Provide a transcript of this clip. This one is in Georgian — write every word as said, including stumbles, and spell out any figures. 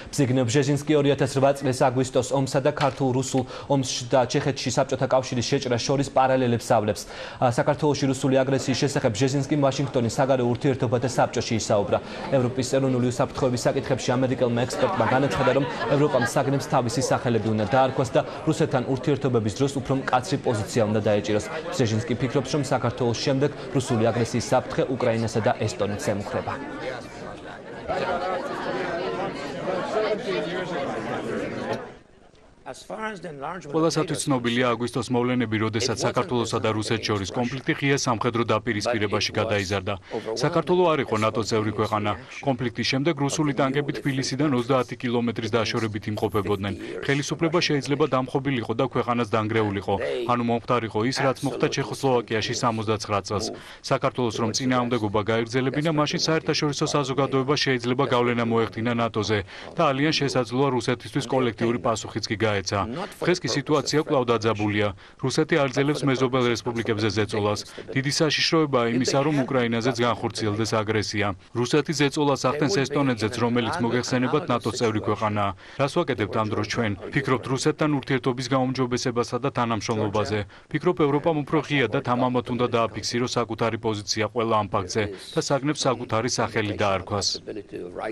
ზიგნევ ბჟეჟინსკი ორი ათას რვა წლის აგვისტოს ომსა და ქართულ-რუსულ ომს და ჩეხეთში საბჭოთა კავშირის შეჭრას შორის პარალელებს ავლებს. საქართველოში რუსული აგრესიის შესახებ ბჟეჟინსკიმ ვაშინგტონის საგარეო ურთიერთობათა საბჭოში ისაუბრა. ევროპის ეროვნული უსაფრთხოების საკითხებში ამერიკელმა ექსპერტმა განაცხადა, რომ ევროპამ საგნებს თავისი სახელები უნდა დაარქვას და რუსეთთან ურთიერთობების დროს უფრო მკაცრი პოზიცია უნდა დაეჭიროს. ბჟეჟინსკი ფიქრობს, რომ საქართველოს შემდეგ რუსული აგრესიის საფრთხე უკრაინასა და ესტონეთს ემუქრება. ყველასათვის ცნობილია აგვისტოს მოვლენები, როდესაც საქართველოსა და რუსეთს შორის კონფლიქტი ღია სამხედრო დაპირისპირებაში გადაიზარდა. საქართველო არ იყო ნატოს წევრი ქვეყანა. კონფლიქტის შემდეგ რუსული ტანკები თბილისიდან ოცდაათი კილომეტრის დაშორებით იმყოფებოდნენ. ხელისუფლება შეიძლება დამხობილიყო და ქვეყანას დანგრეულიყო. ანუ მომხდარიყო ის, რაც მოხდა ჩეხოსლოვაკიაში სამოცდაცხრა წელს. საქართველოს რომ წინააღმდეგობა გაეგრძელებინა, მაშინ საერთაშორისო საზოგადოება შეიძლება გავლენა მოეხდინა ნატოზე და ალიან შესაძლოა რუსეთისთვის კოლექტიური პასუხიც კი გაეცა. დღეს კი სიტუაცია კვლავ დაძაბულია. რუსეთი არ ძლევს მეზობელ რესპუბლიკებზე ზეწოლას. დიდი საშიშროებაა იმისა, რომ უკრაინაზეც განხორციელდეს აგრესია. რუსეთი ზეწოლას ახდენს ესტონეთზეც, რომელიც მოგეხსენებათ ნატოს წევრი ქვეყანაა. რას ვაკეთებთ ამ დროს ჩვენ? ფიქრობთ რუსეთთან ურთიერთობის გაუმჯობესებასა და თანამშრომლობაზე. ფიქრობ ევროპამ უფრო ღია და თამამად უნდა დააფიქსიროს საკუთარი პოზიცია ყველა ამ ფაქტზე და საგნებს საკუთარი სახელი დაარქვას.